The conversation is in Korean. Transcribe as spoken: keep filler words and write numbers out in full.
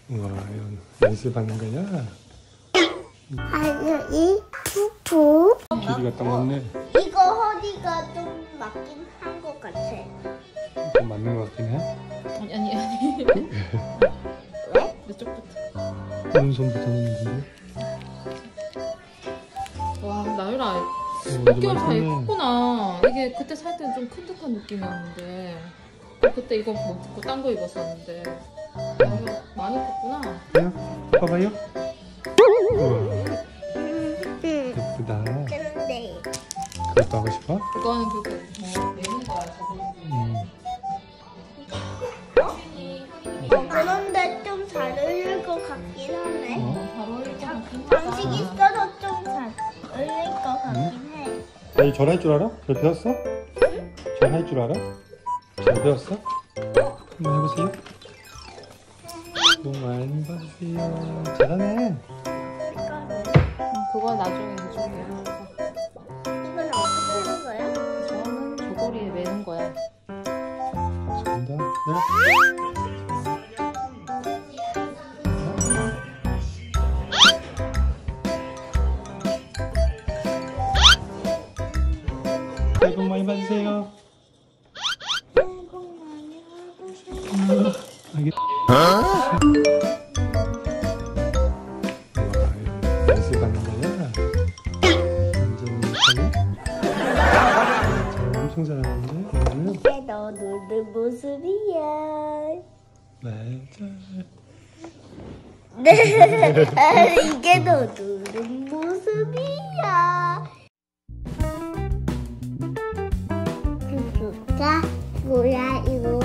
우와, 연습하는 거야? 아니, 푸푸. 길이가 딱 맞네. 이거 허리가 좀 맞긴 한 것 같아. 좀 맞는 것 같긴 해. 아니 아니 아니. 왜? 이쪽부터. 오른손부터는 누구? 와 나유라 어, 몇 개월 많이 사이 컸네. 컸구나. 이게 그때 살 때는 좀 큰 듯한 느낌이었는데 그때 이거 못 입고 딴 거 입었었는데 나유라 많이 컸구나. 봐요? 봐봐요? 우와, 예쁘다. 근데 그것도 하고 싶어? 그거는 그거 뭐 내는 거야 저거. 음. 어, 그런데 좀 잘 어울릴 것 같긴 하네. 어? 잘 어울릴 것 같긴 장식 하다. 있어도 좀 잘 어울릴 것 같긴 해. 아니, 절 할 줄 알아? 절 배웠어? 절 할 줄 알아? 절 배웠어? 한번 해보세요. 너무 많이 봐주세요. 잘하네. 음, 그거 나중에 해줄게. 이건 어떻게 하는 거야? 저거는 조거리에 매는 거야. 잘한다. 내가. 새해 복 많이 받으세요. 음, 알겠... 우와, 연습하는 거야? 완전 못하네? 엄청 잘하는데? 오늘? 이게 너 노는 모습이야. 맞아. 이게 너 노는 모습이야. 구독자 뭐야 이거?